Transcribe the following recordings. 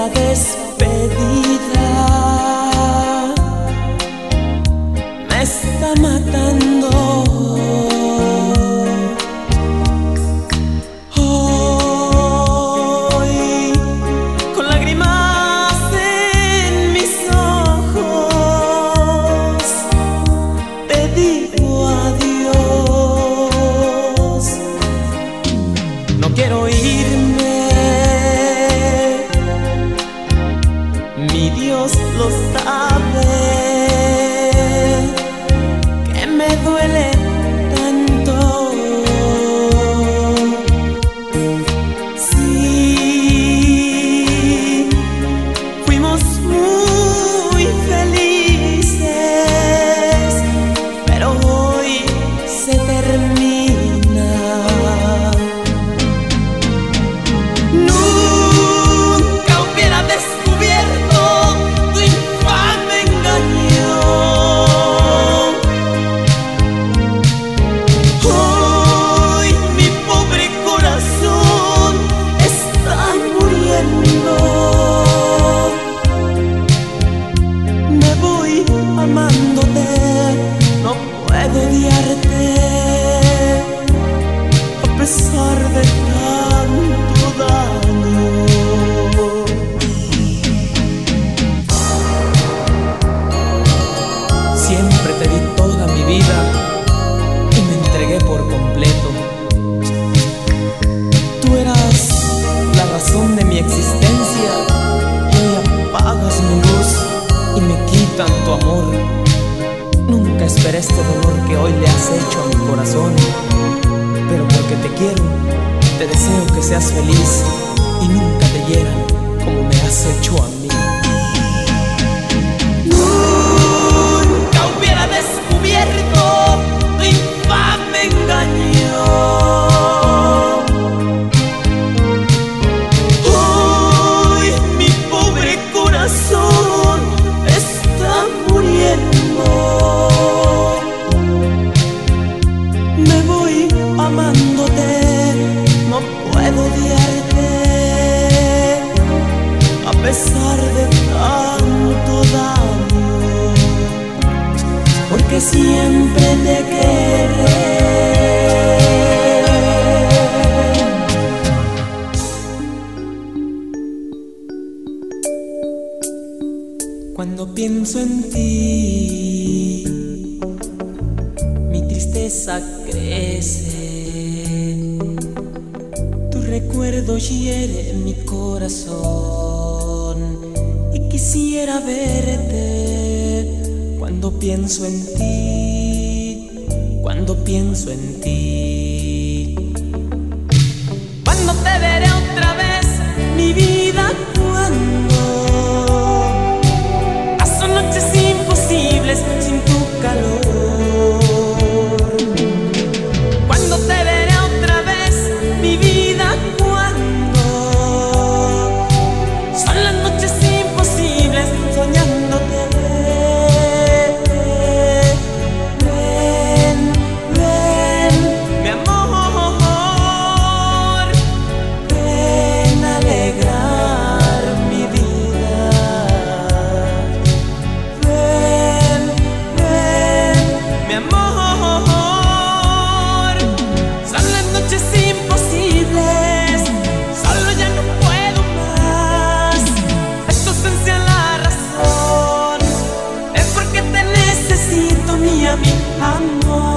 esta despedida me está matando. Hoy, con lágrimas en mis ojos, te digo adiós. No quiero irme, mi Dios lo sabe, que me duele tanto. Sí, fuimos muy felices, pero hoy se termina. Nunca hubiera descubierto tu infame engaño. Hoy mi pobre corazón está muriendo. Me voy amándote, no puedo odiarte, a pesar de tanto daño. Siempre te di toda mi vida y me entregué por completo. Tú eras la razón de mi existencia y hoy apagas mi luz y me quitan tu amor. Nunca esperé este dolor que hoy le has hecho a mi corazón, pero porque te quiero, te deseo que seas feliz y nunca te hieran como me has hecho a mí. Nunca hubiera descubierto tu infame engaño. Hoy mi pobre corazón está muriendo. Me voy amándote, no puedo odiarte, a pesar de tanto daño, porque siempre te querré. Cuando pienso en ti, mi tristeza crece. Tu recuerdo hiere mi corazón y quisiera verte. Cuando pienso en ti, cuando pienso en ti. Cuando te veré otra vez, mi vida, cuando paso noches imposibles sin tu calor. Cuando te veré otra vez, mi vida, cuando son las noches imposibles soñándote. Ven, ven, mi amor, ven a alegrar mi vida. Ven, ven, mi amor, son las noches imposibles, solo ya no puedo más. Es tu ausencia la razón, es porque te necesito, mía, mi amor.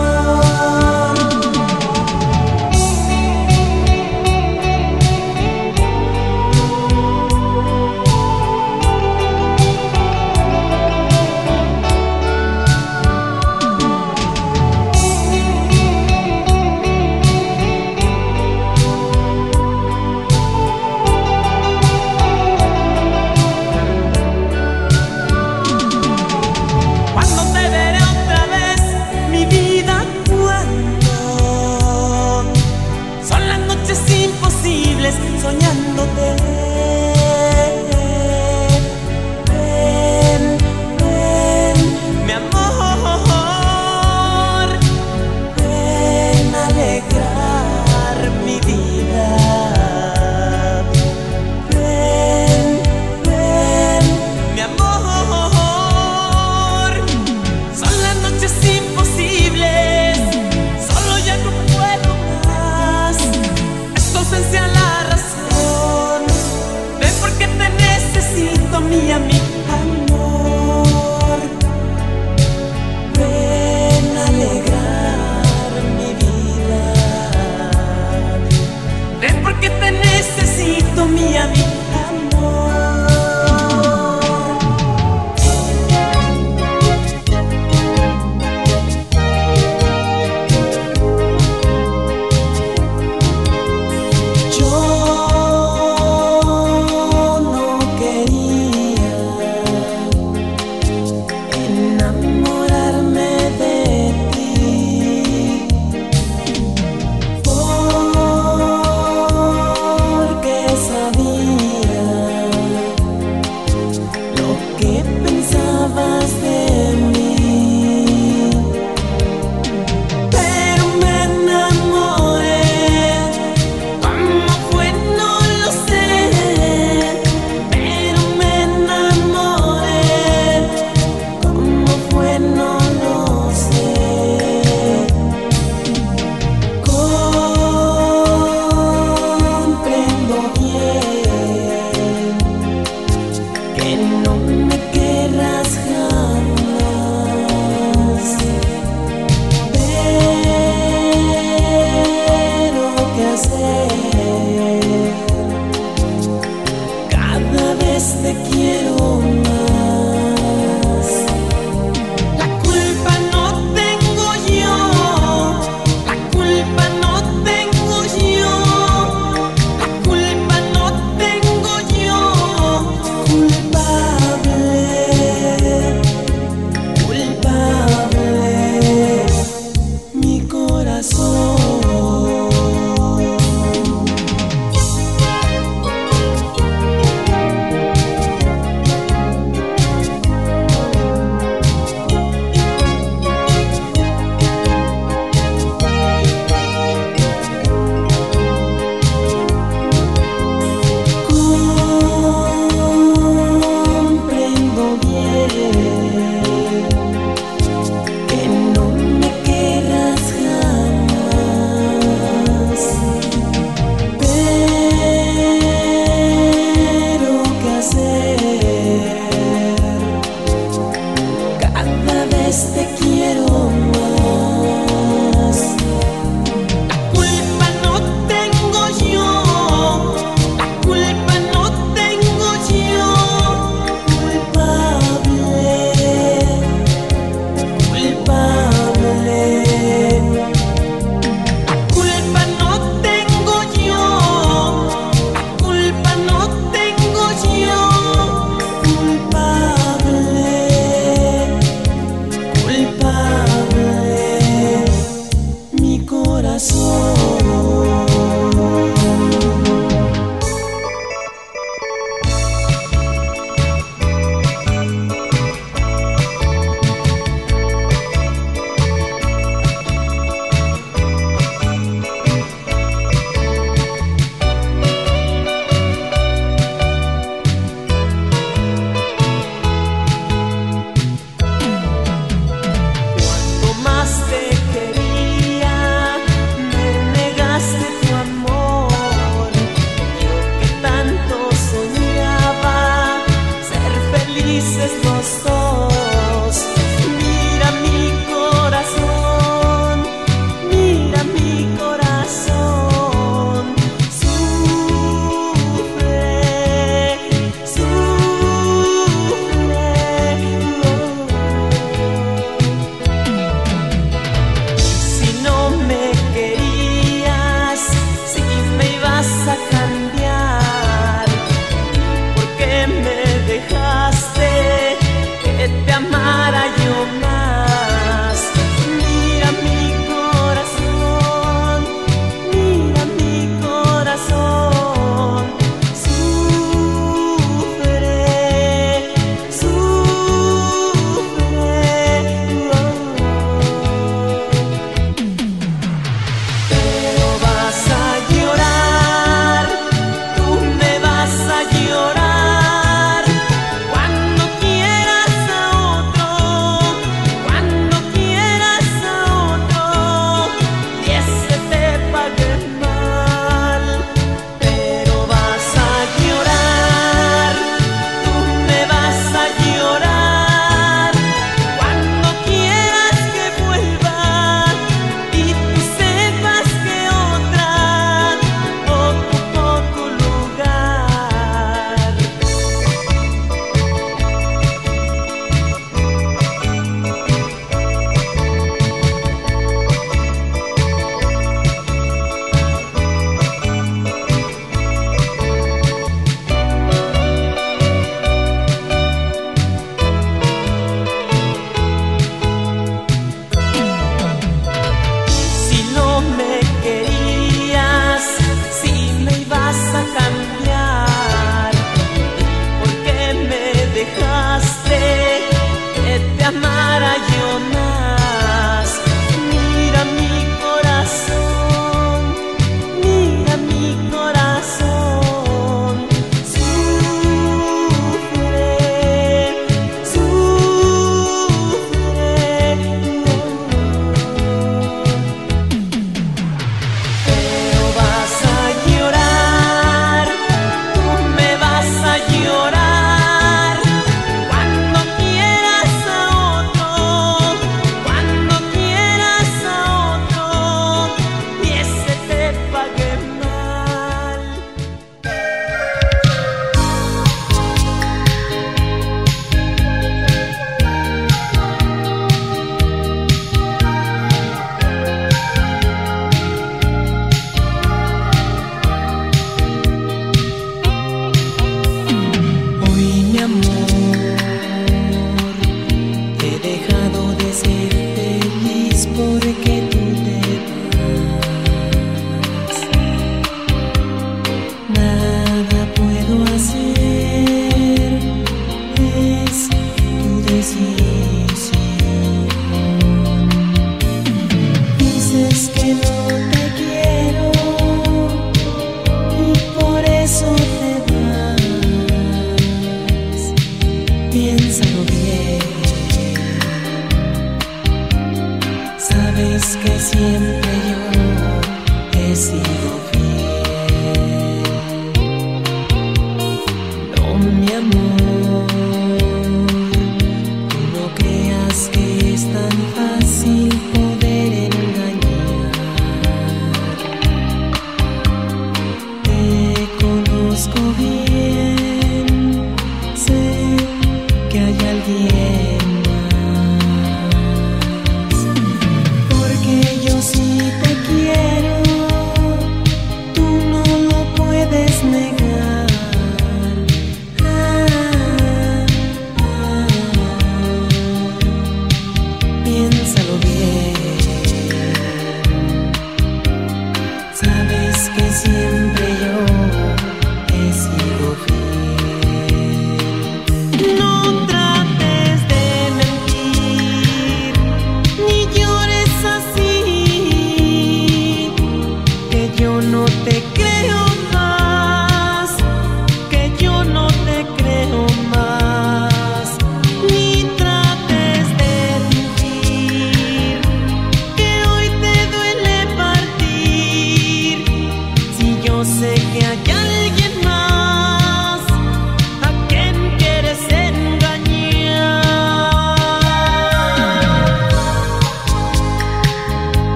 Cuando te veré otra vez, mi vida, cuando son las noches imposibles soñándote. Ven, ven, mi amor, ven a alegrar mi vida. Ven,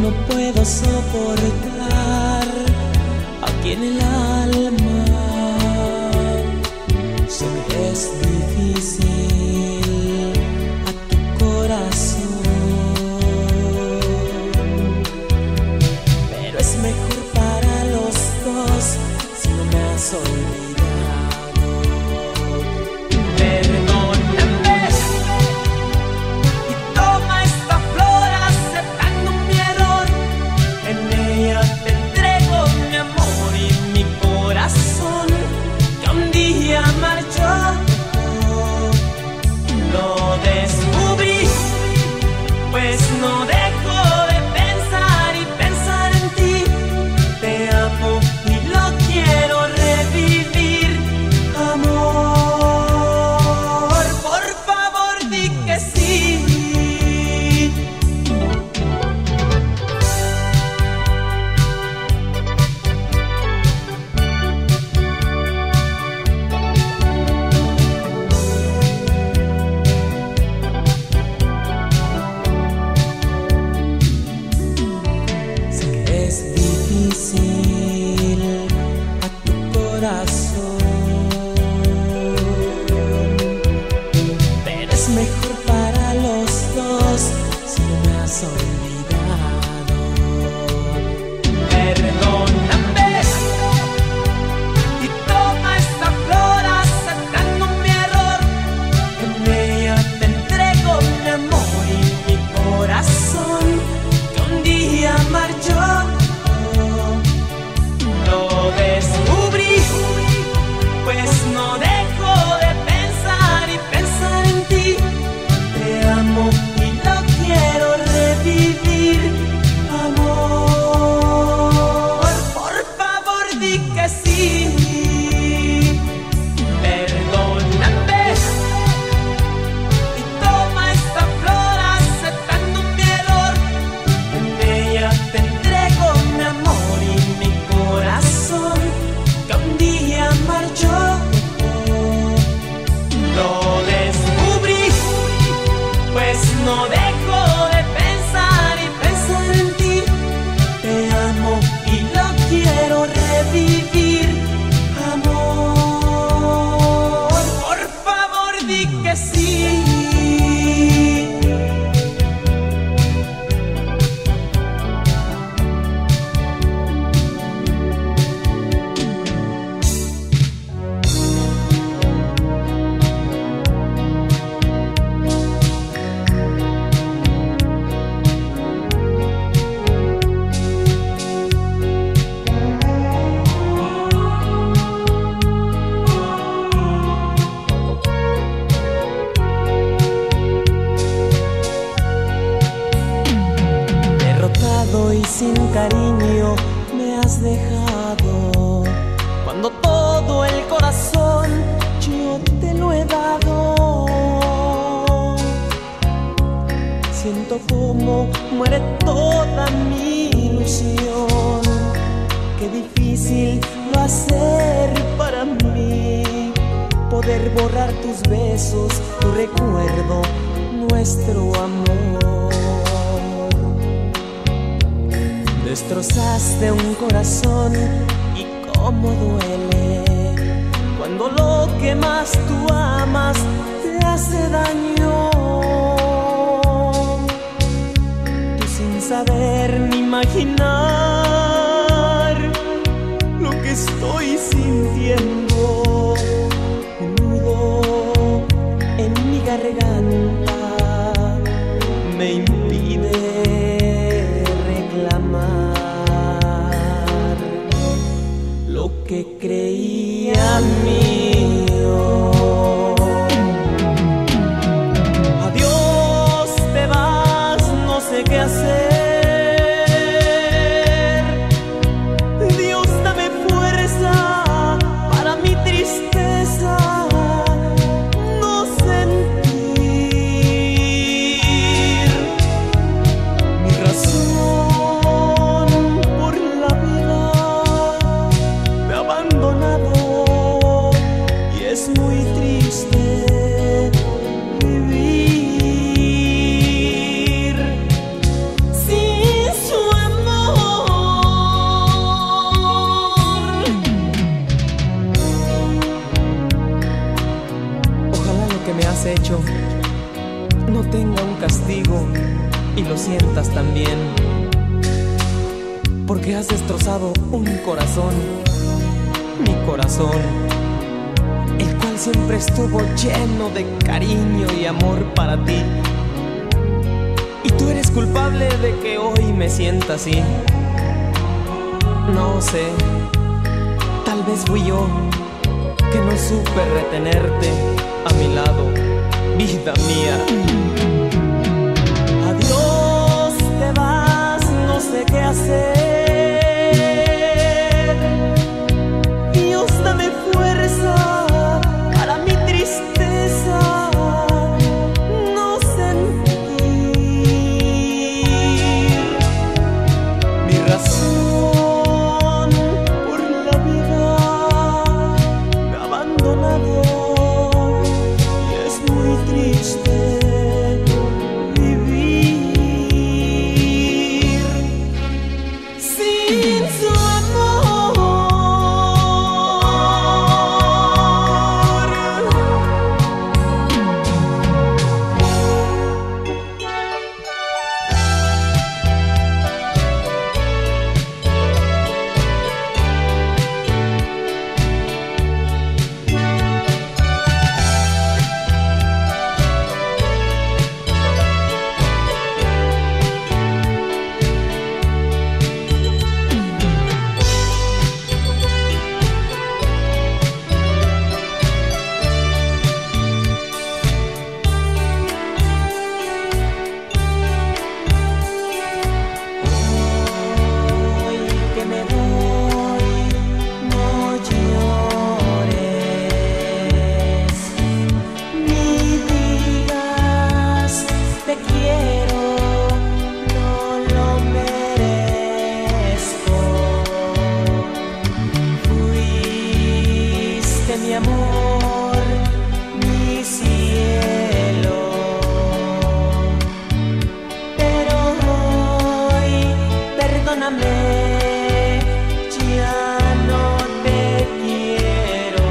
no puedo soportar aquí en el alma. Sé que es difícil a tu corazón, pero es mejor para los dos si no me has olvidado. Perdóname y toma esta flor aceptando mi error. En ella te entrego mi amor y mi corazón que un día marchó. Lo descubrí, pues no dejo de pensar y pensar en ti. Te amo y lo quiero revivir, amor. Por favor, di que sí. Sé que es difícil a tu corazón, pero es mejor para los dos si no me has olvidado. Perdóname y toma esta flor aceptando mi error. En ella te entrego mi amor y mi corazón que un día marchó. Lo descubrí, pues no dejo de pensar y pensar en ti. Te amo y lo quiero revivir, amor. Por favor, di que sí. Perdóname y toma esta flor aceptando mi error. En ella te entrego mi amor y mi corazón que un día marchó. Lo descubrí, pues no dejo de pensar y pensar en ti. Te amo y lo quiero revivir, amor. Por favor, di que sí. Derrotado y sin cariño me has dejado, cuando todo el corazón yo te lo he dado. Siento como muere toda mi ilusión. Qué difícil va a ser para mí poder borrar tus besos, tu recuerdo, nuestro amor. Destrozaste un corazón y cómo duele cuando lo que más tú amas te hace daño. Tú sin saber ni imaginar lo que estoy sintiendo. Un nudo en mi garganta me impide reclamar lo que creía mío. Adiós, te vas, no sé qué hacer. Dios, dame fuerza para mi tristeza no sentir. Mi razón por la vida me ha abandonado. sientas también, porque has destrozado un corazón, mi corazón, el cual siempre estuvo lleno de cariño y amor para ti. Y tú eres culpable de que hoy me sienta así. No sé, tal vez fui yo que no supe retenerte a mi lado, vida mía. Adiós, te vas, no sé qué hacer. Dios, dame fuerza para mi tristeza no sentir. Mi razón por la vida me ha abandonado y es muy triste vivir sin su amor. Mi amor, mi cielo, pero hoy, perdóname, ya no te quiero.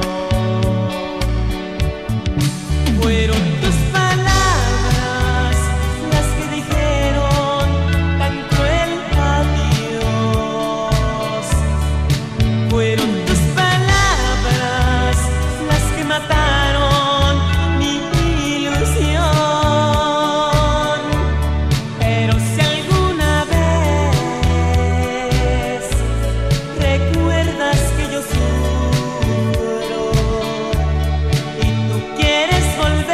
Fueron tus palabras las que dijeron tan cruel adiós. Fueron tus mataron mi ilusión. Pero si alguna vez recuerdas que yo sufro y tú quieres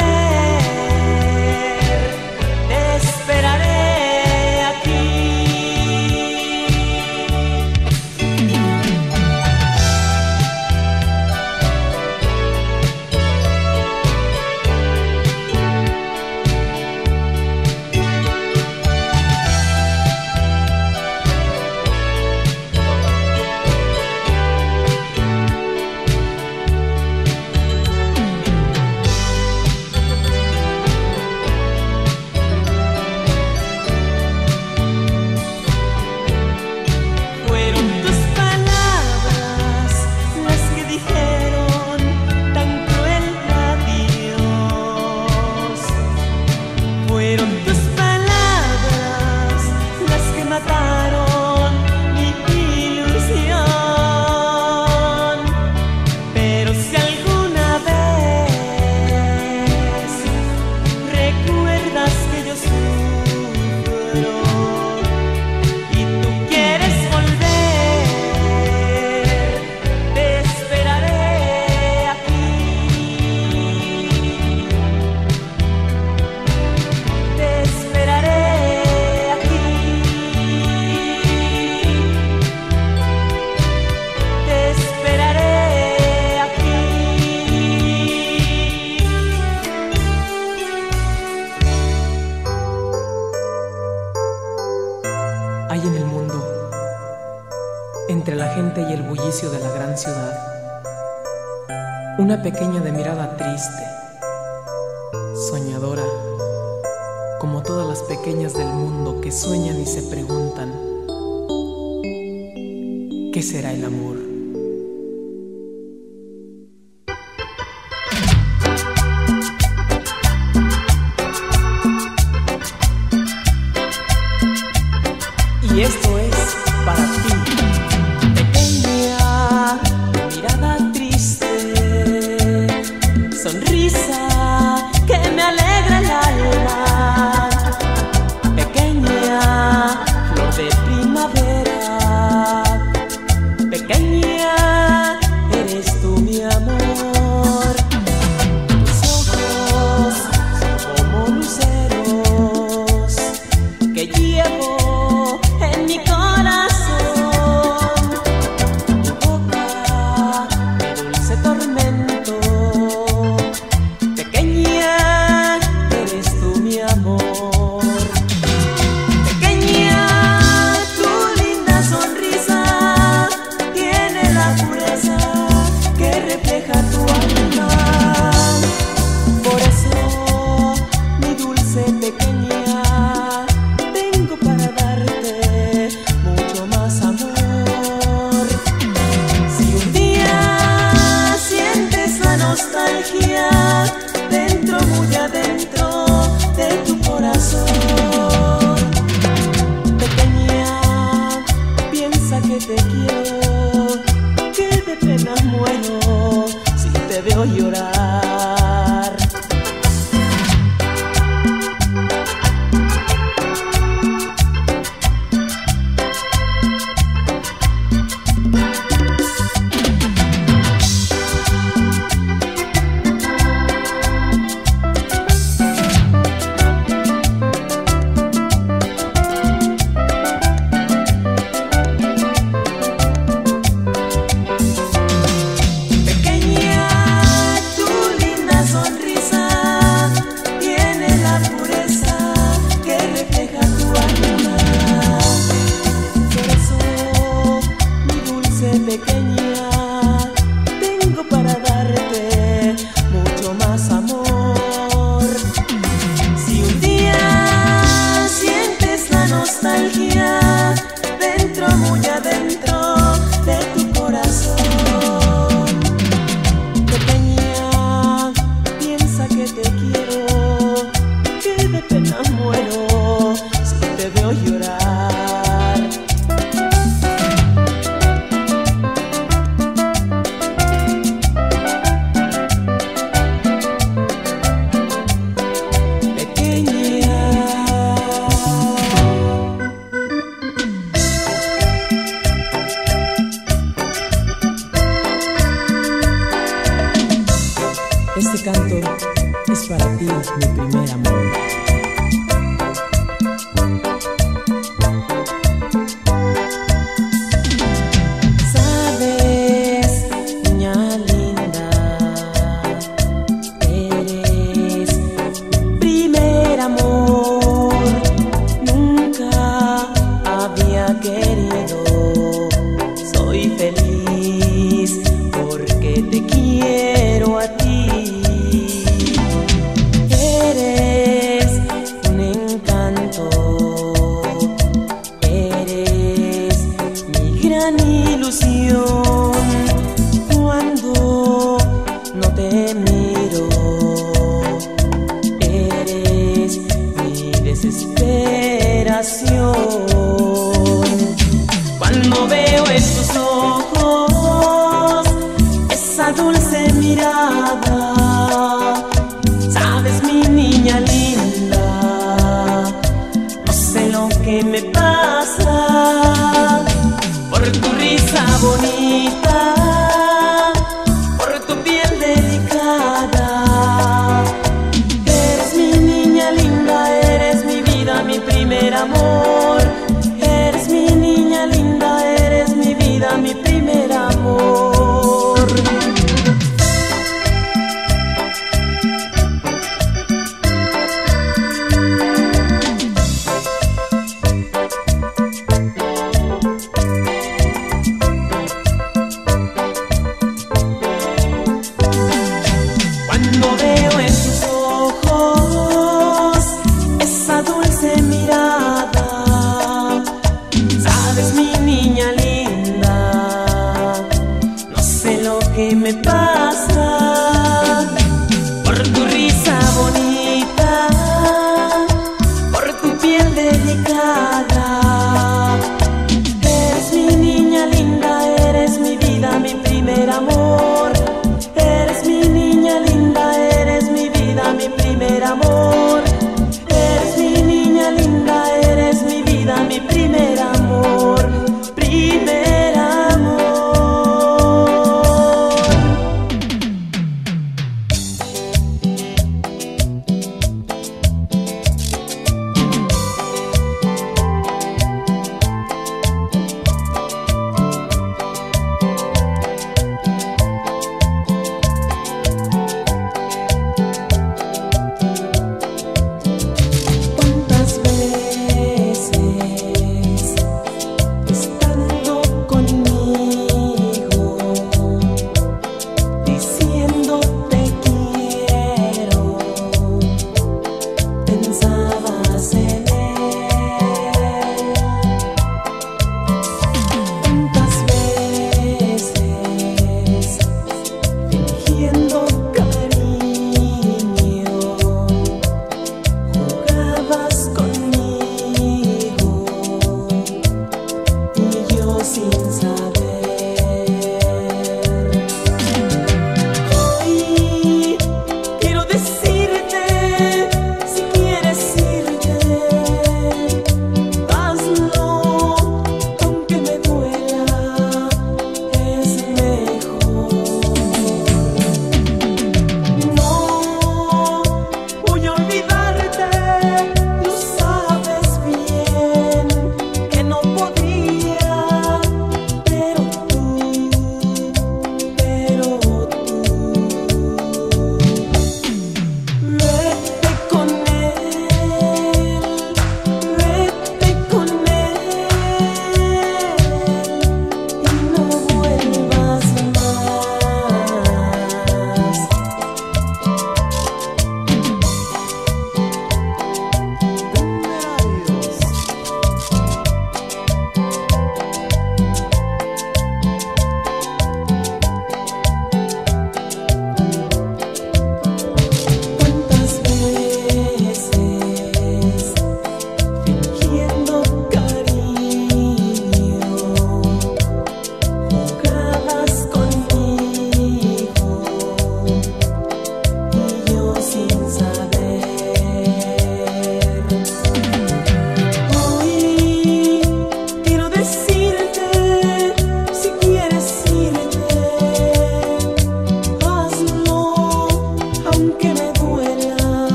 volver, te esperaré aquí. Fueron tus palabras las que mataron mi ilusión. Pero si alguna vez recuerdas que yo sufro y tú quieres volver, te esperaré aquí. Hay en el mundo, entre la gente y el bullicio de la gran ciudad, una pequeña de mirada triste, soñadora, como todas las pequeñas del mundo que sueñan y se preguntan, ¿qué será el amor? y esto es para ti. Pequeña, mirada triste, sonrisa que me alegra el alma. Pequeña, flor de primavera, pequeña, eres tú mi amor. Tus ojos son como luceros que llevo en mi corazón. Tu boca, mi dulce tormento, pequeña, eres tú mi amor. Pequeña, tu linda sonrisa tiene la pureza que refleja tu alma. Por eso, mi dulce pequeña, tengo para darte mucho más amor. Si un día sientes la nostalgia dentro, muy adentro de tu corazón, pequeña, piensa que te quiero, que de pena muero si te veo llorar. Pequeña, tengo para darte mucho más amor. Si un día sientes la nostalgia dentro, muy adentro de tu corazón, pequeña, piensa que te quiero, que de pena muero si te veo llorar. Este canto es para ti, mi primer amor. Sabes, niña linda, eres mi primer amor. Nunca había querido, soy feliz porque te quiero a ti. Cuando no te miro, eres mi desesperación. Cuando veo en tus ojos esa dulce mirada, sabes, mi niña linda, no sé lo que me pasa. Por tu risa bonita, por tu piel delicada, eres mi niña linda, eres mi vida, mi primer amor. Eres mi niña linda, eres mi vida,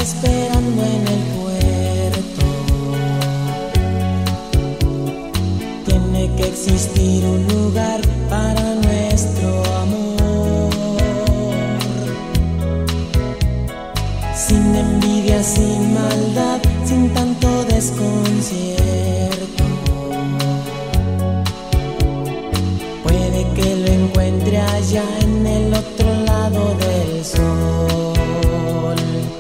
esperando en el puerto. Tiene que existir un lugar para nuestro amor, sin envidia, sin maldad, sin tanto desconcierto. Puede que lo encuentre allá en el otro lado del sol.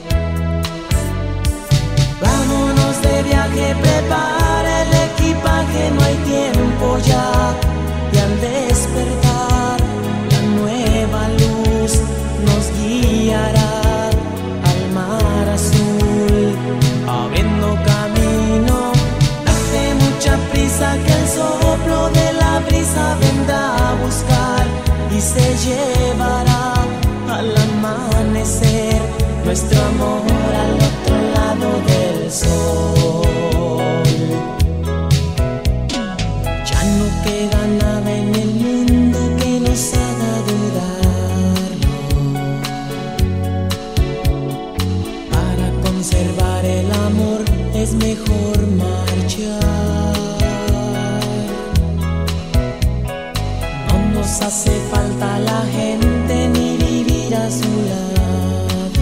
Vámonos de viaje, prepara el equipaje, no hay tiempo ya. Y al despertar, la nueva luz nos guiará al mar azul, abriendo camino. Date mucha prisa que el soplo de la brisa vendrá a buscar y se llevará al amanecer nuestro amor al otro lado del sol. Ya no queda nada en el mundo que nos haga dudarlo. Para conservar el amor es mejor marchar. No nos hace falta la gente ni vivir a su lado.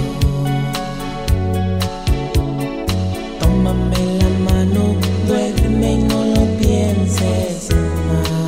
Tómame la mano, duerme y no lo pienses más.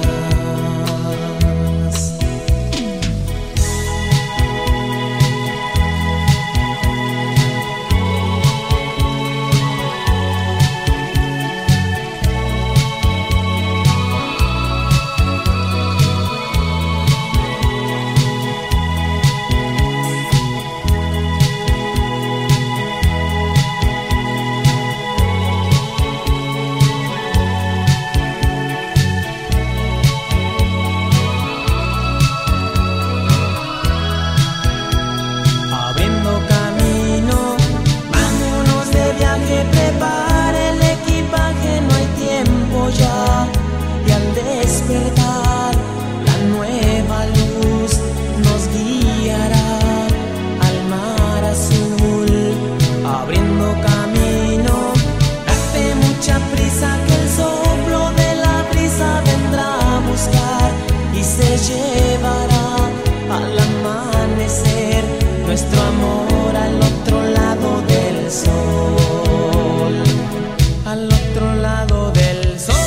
Prepara el equipaje, no hay tiempo ya. Y al despertar, la nueva luz nos guiará al mar azul, abriendo camino. Date mucha prisa que el soplo de la brisa vendrá a buscar y se llevará al amanecer nuestro amor al otro lado del sol, al otro lado del sol.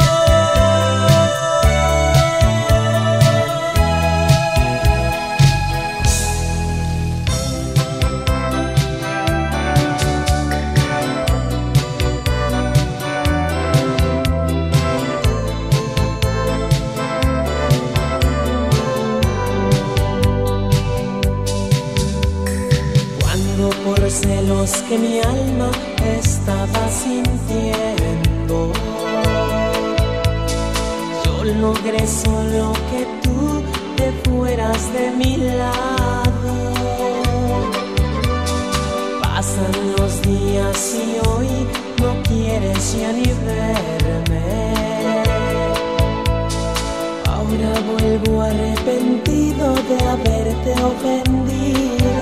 Cuando por celos que mi alma estaba sintiendo, yo logré solo que tú te fueras de mi lado. Pasan los días y hoy no quieres ya ni verme. Ahora vuelvo arrepentido de haberte ofendido.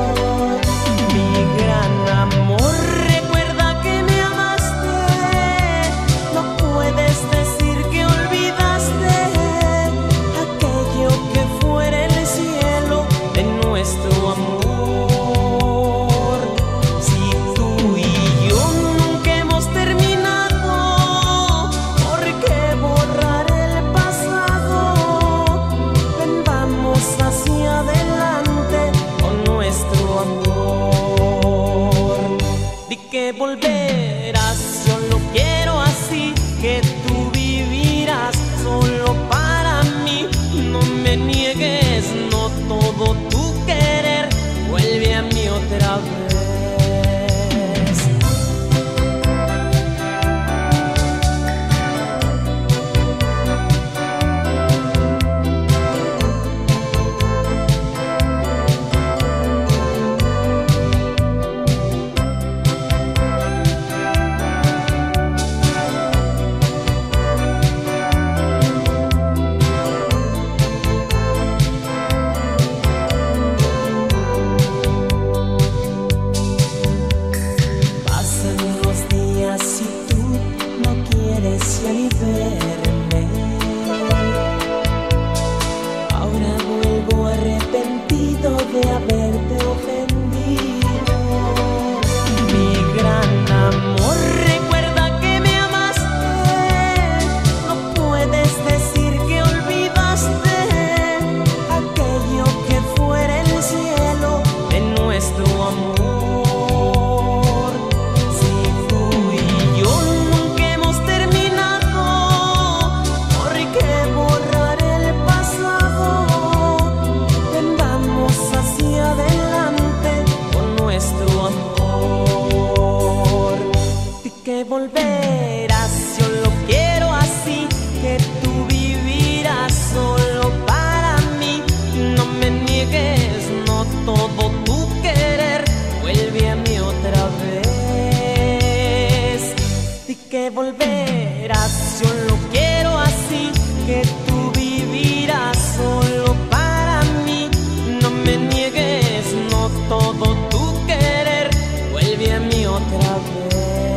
Mi gran amor, recuerda que me amaste. No puedes decir que olvidaste aquello que fuera el cielo de nuestro amor. Si tú y yo nunca hemos terminado, ¿por qué borrar el pasado? Ven, vamos hacia adelante con nuestro amor. Di que volverás, yo lo quiero así, que tú vivirás solo para mí. No me niegues, no todo tu querer, vuelve a mí otra vez. volverás, yo lo quiero así, que tú vivirás solo para mí. No me niegues, no todo tu querer, vuelve a mí otra vez. Di que volverás, yo lo quiero así, que tú vivirás solo para mí. No me niegues, no todo tu querer, vuelve a mí otra vez.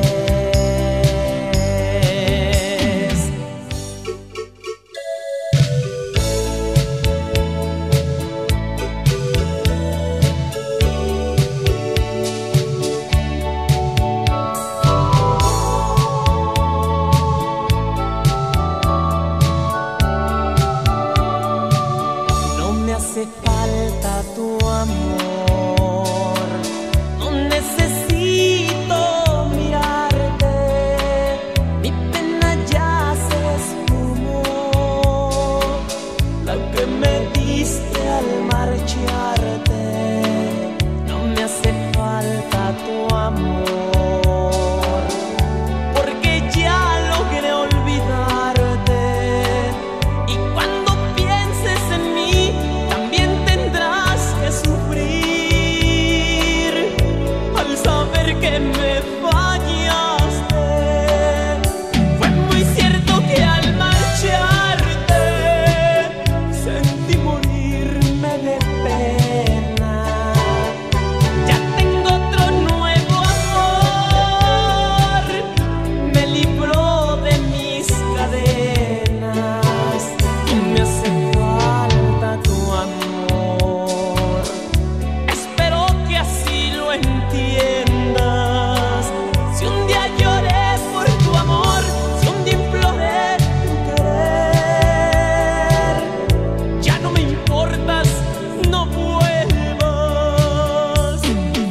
Hace falta tu amor, no necesito mirarte, mi pena ya se esfumó, la que me diste al marcharte. No me hace falta tu amor, porque ya logré olvidarte, y cuando pienses en mí sufrir al saber que me fallaste. Fue muy cierto que al marcharte sentí morirme de pena. Ya tengo otro nuevo amor, me libró de mis cadenas y me hace falta tu amor. Entiendas, si un día lloré por tu amor, si un día imploré tu querer, ya no me importas, no vuelvas.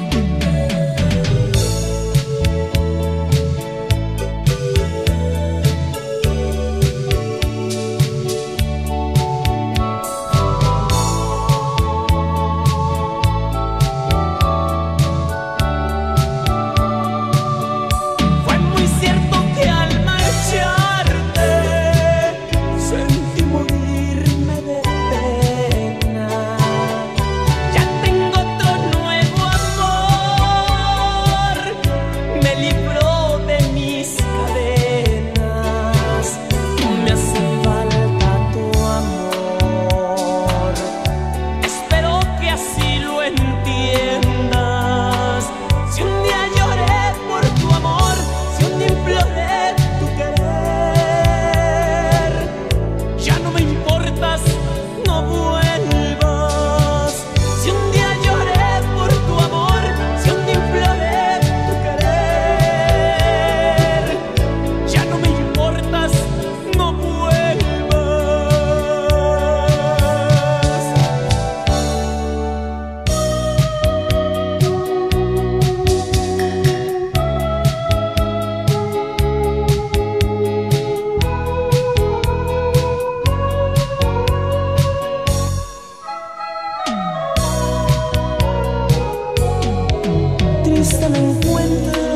Triste me encuentro,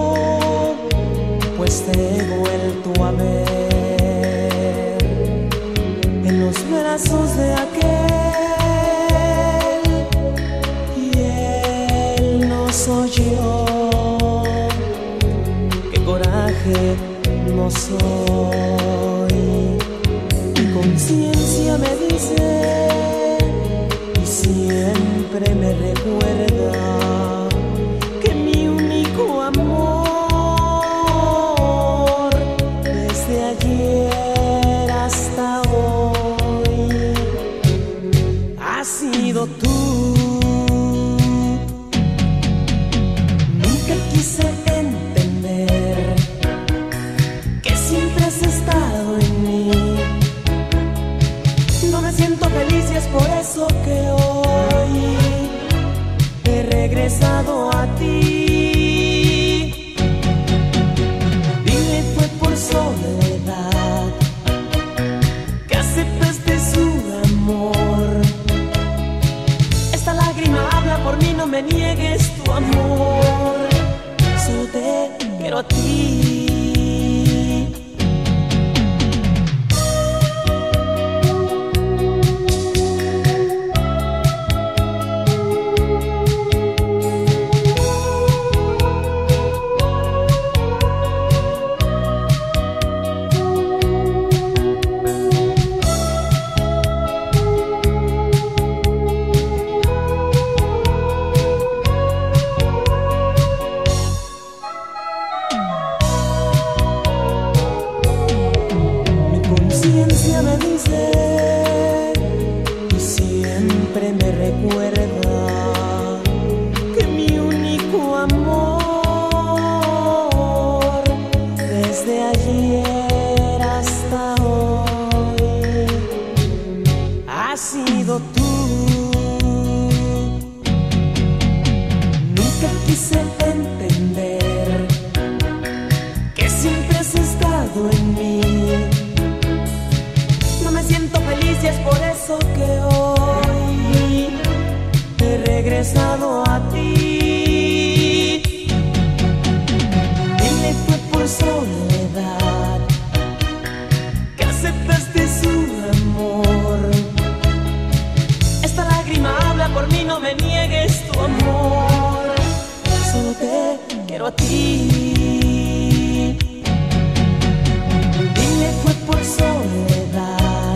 pues te he vuelto a ver en los brazos de aquel, y él no soy yo. Qué coraje no soy, mi conciencia me dice y siempre me recuerda que mi único amor desde ayer hasta hoy has sido tú. Nunca quise entender que siempre has estado en mí. No me siento feliz y es por eso que hoy he regresado a ti. Dile fue por soledad que aceptaste su amor. Esta lágrima habla por mí, no me niegues tu amor. Solo te quiero a ti. Me dice y siempre me recuerda que mi único amor desde ayer hasta hoy ha sido tú. Nunca quise entender que siempre has estado en mí. Me siento feliz y es por eso que hoy he regresado a ti. Dile fue por soledad que aceptaste su amor. Esta lágrima habla por mí, no me niegues tu amor. Solo te quiero a ti. Dile fue por soledad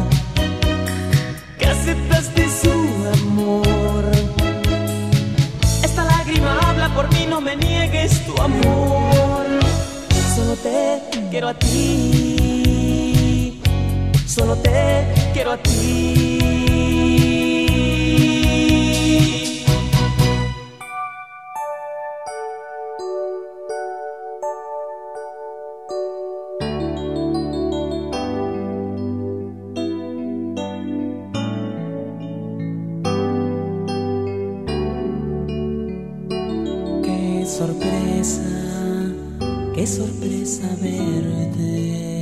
aceptaste su amor. Esta lágrima habla por mí, no me niegues tu amor. Solo te quiero a ti. Solo te quiero a ti. Qué sorpresa verte.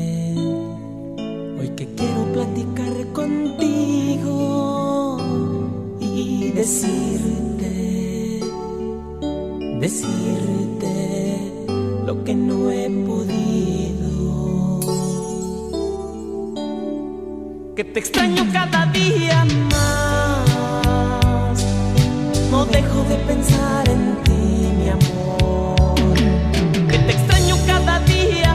Hoy que quiero platicar contigo y decirte lo que no he podido. Que te extraño cada día más. No dejo de pensar en ti, mi amor. Que te extraño cada día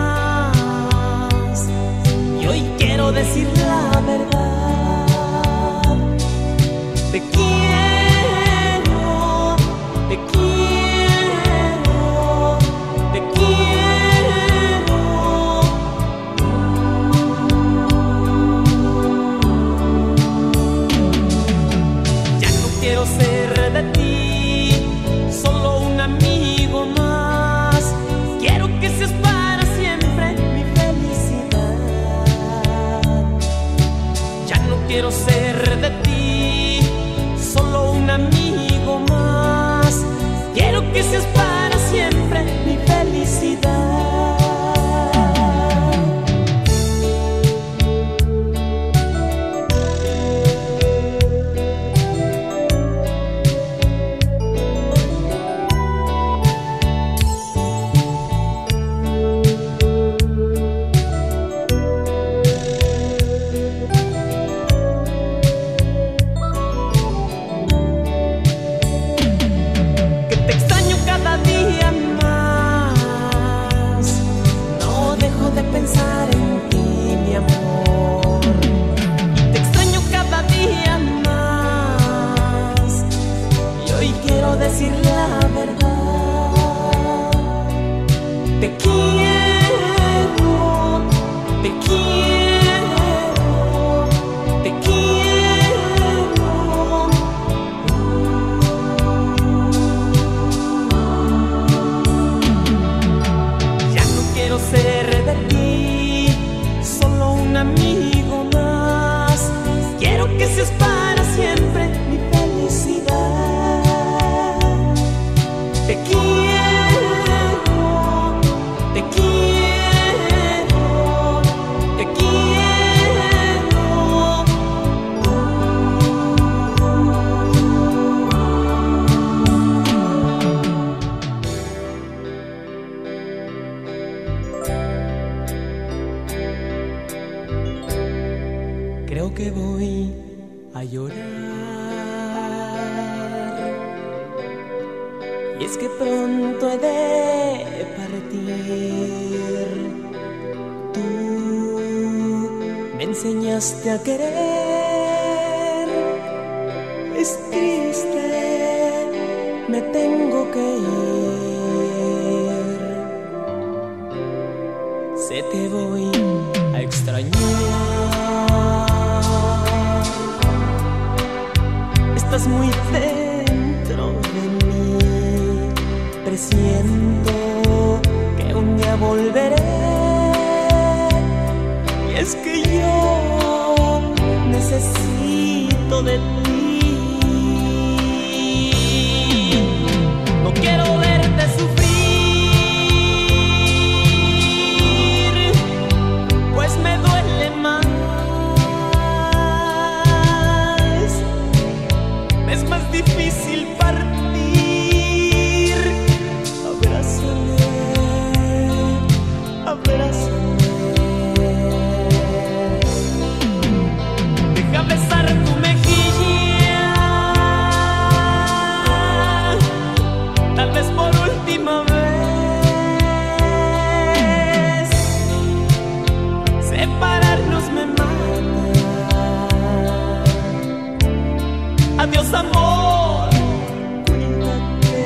más. Y hoy quiero decir la verdad. Te quiero, te quiero, te quiero. Ya no quiero ser de ti solo un amigo más. Quiero que seas para siempre mi felicidad. Ya no quiero ser de ti solo un amigo más. Quiero que seas para siempre mi felicidad. Decir la verdad. Te quiero, te quiero, te quiero. Ya no quiero ser de ti solo un amigo más. Quiero que seas para siempre mi felicidad. Te quiero, te quiero, te quiero. Y es que pronto he de partir. Tú me enseñaste a querer. Es triste, me tengo que ir. Sé que voy a extrañar. Estás muy dentro de mí. Presiento que un día volveré. Y es que yo necesito de ti. No quiero verte sufrir, pues me duele más. Es más difícil partir. Abrázame, abrázame. Deja besar tu mejilla, tal vez por última vez. Separarnos me mata. Adiós, amor, cuídate.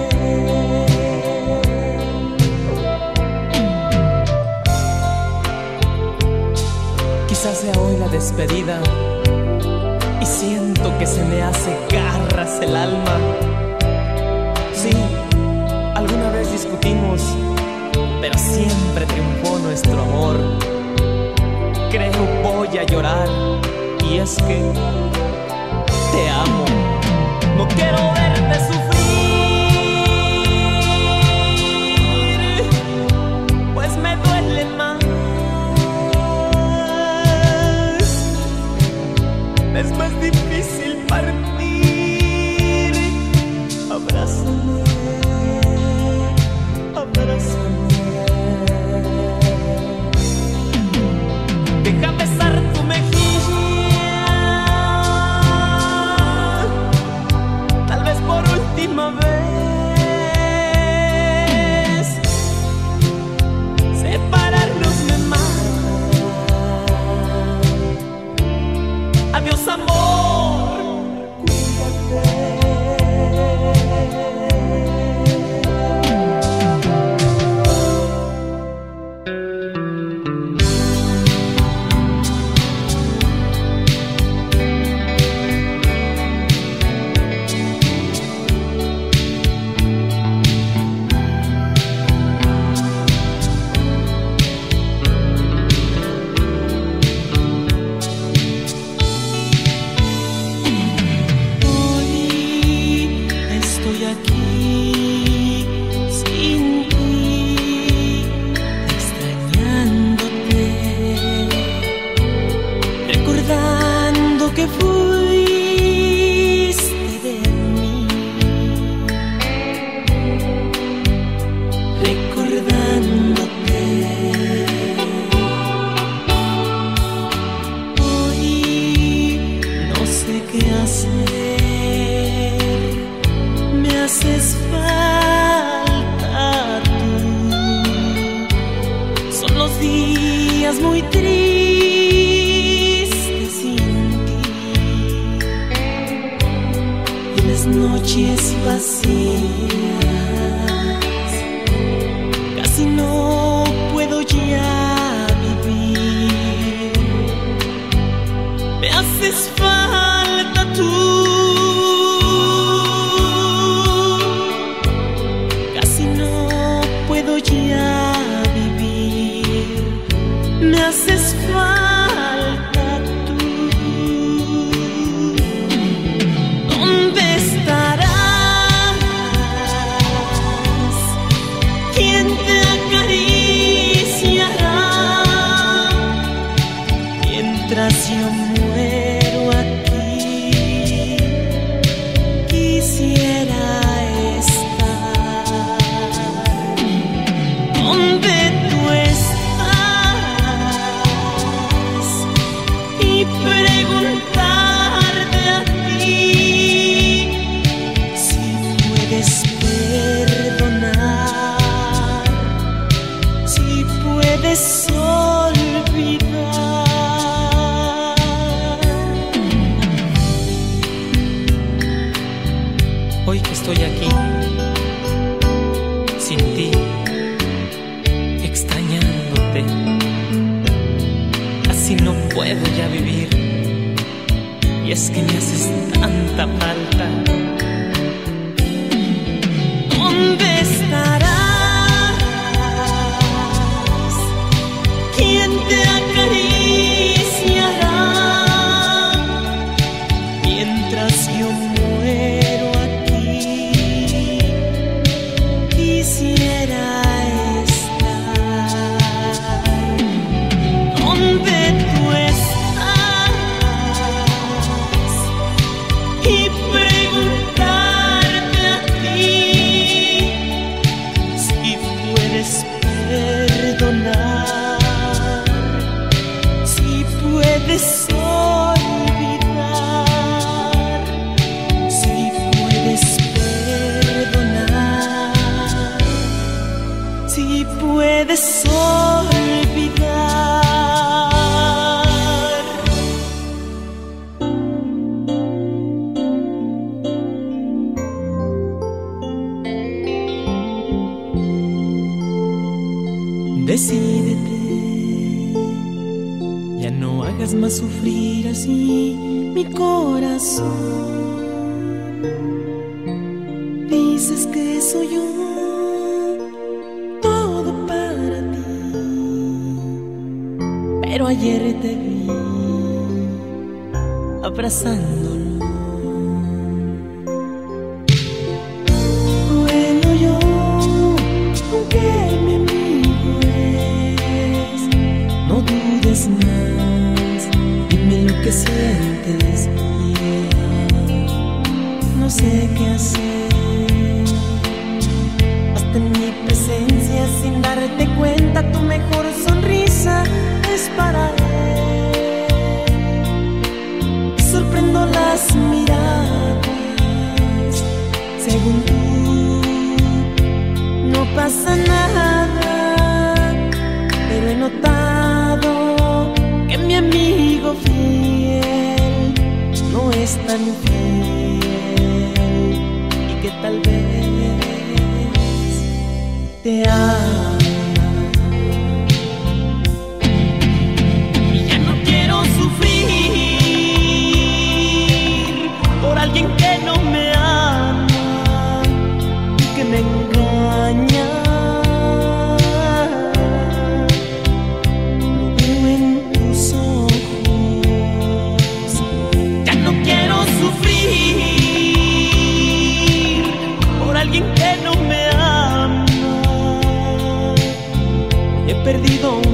Quizás sea hoy la despedida y siento que se me hace garras el alma. Sí, alguna vez discutimos, pero siempre triunfó nuestro amor. Creo voy a llorar y es que te amo. No quiero verte sufrir, pues me duele más. Es más difícil partir. Abrázame, abrázame. Deja besar tu mejilla, tal vez por última vez. Separarnos me mata. Adiós, amor, cuídate. Muy triste sin ti, y las noches vacías, casi no puedo ya vivir. Me haces falta tú, casi no puedo ya. Me haces falta tú. ¿Dónde estarás? ¿Quién te acariciará mientras yo muero aquí? Hoy que estoy aquí, sin ti, extrañándote, así no puedo ya vivir. Y es que me haces tanta falta. ¿Dónde estarás? ¿Quién te acariciará mientras yo muero aquí? Quisiera estar donde tú estás y preguntarte a ti si puedes perdonar, si puedes olvidar, si puedes perdonar, si puedes olvidar. Decídete, ya no hagas más sufrir así mi corazón. Dices que soy yo todo para ti, pero ayer te vi abrazándolo. Bueno, yo, aunque mi amigo es, no dudes más, dime lo que sientes, no sé qué hacer. Hasta en mi presencia, sin darte cuenta, tu mejor sonrisa es para él. Sorprendo las miradas, según tú no pasa nada, pero he notado que mi amigo fiel no es tan fiel y que tal vez te ama. Y ya no quiero sufrir por alguien que no me ama y que me engaña. Lo veo en tus ojos. Ya no quiero sufrir por alguien que no me ama. He perdido un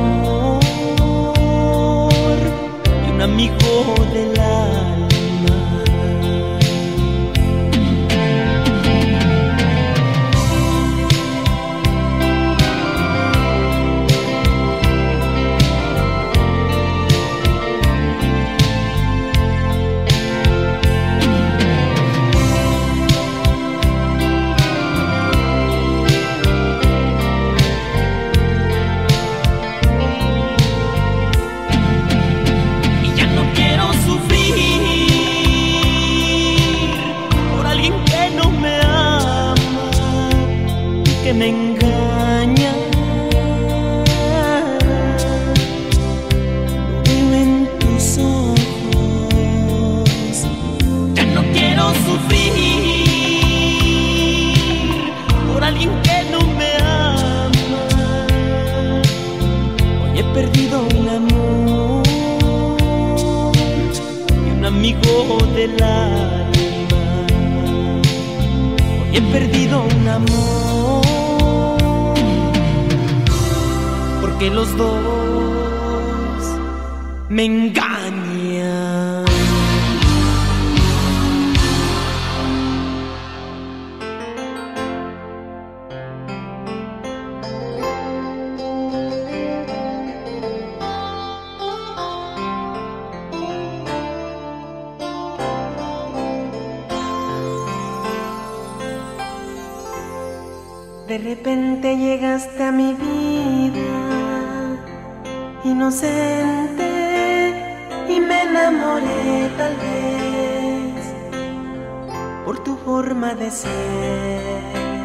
amor y un amigo del alma. Que me engaña, lo veo en tus ojos. Ya no quiero sufrir por alguien que no me ama. Hoy he perdido un amor y un amigo del alma. Hoy he perdido un amor porque los dos me engañan. De repente llegaste a mi vida, inocente, y me enamoré tal vez, por tu forma de ser,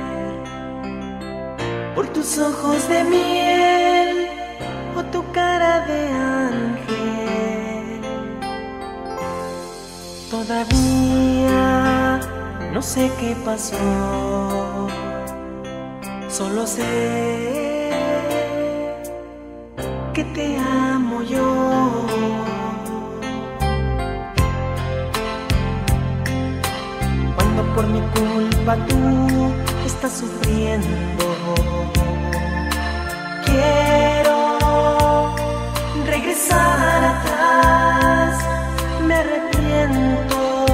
por tus ojos de miel o tu cara de ángel. Todavía no sé qué pasó, solo sé que te amo yo. Cuando por mi culpa tú estás sufriendo, quiero regresar atrás, me arrepiento.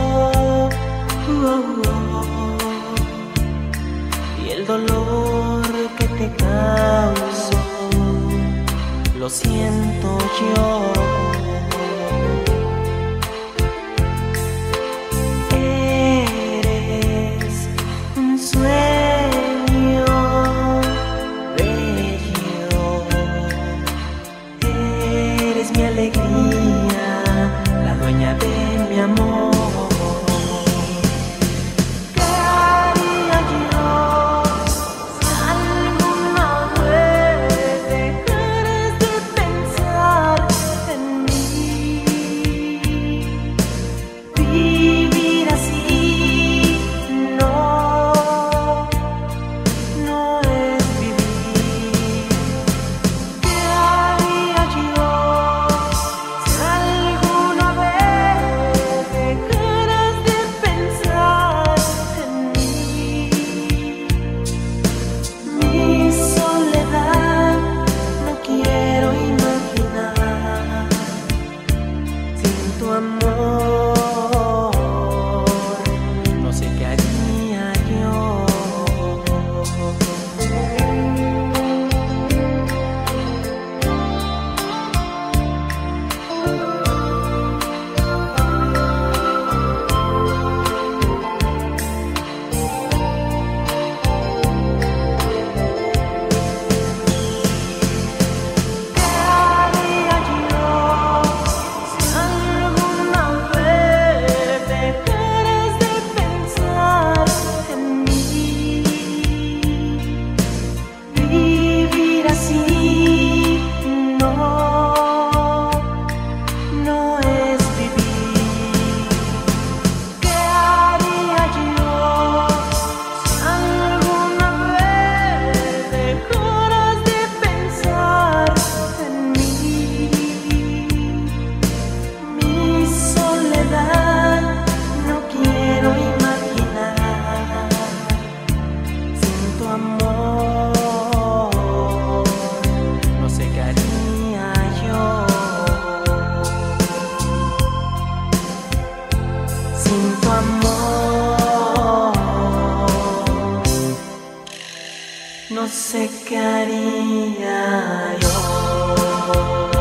Y el dolor que te causo lo siento yo. Eres un sueño bello, eres mi alegría, la dueña de mi amor. No sé qué haría yo.